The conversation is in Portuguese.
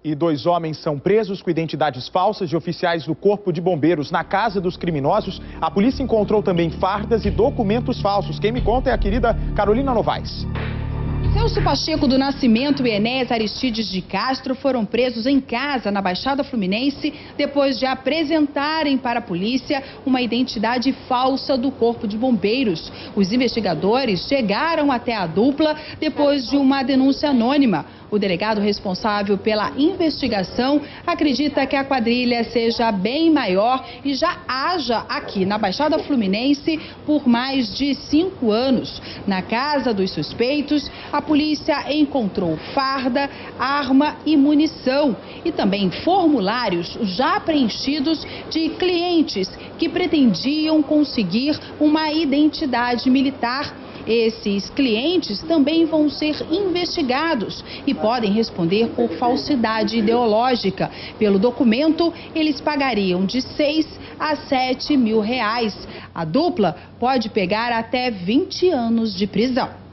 E 2 homens são presos com identidades falsas de oficiais do Corpo de Bombeiros. Na casa dos criminosos, a polícia encontrou também fardas e documentos falsos. Quem me conta é a querida Carolina Novaes. Celso Pacheco do Nascimento e Enéas Aristides de Castro foram presos em casa, na Baixada Fluminense, depois de apresentarem para a polícia uma identidade falsa do Corpo de Bombeiros. Os investigadores chegaram até a dupla depois de uma denúncia anônima. O delegado responsável pela investigação acredita que a quadrilha seja bem maior e já haja aqui na Baixada Fluminense por mais de 5 anos. Na casa dos suspeitos, a polícia encontrou farda, arma e munição e também formulários já preenchidos de clientes que pretendiam conseguir uma identidade militar. Esses clientes também vão ser investigados e podem responder por falsidade ideológica. Pelo documento, eles pagariam de 6 a 7 mil reais. A dupla pode pegar até 20 anos de prisão.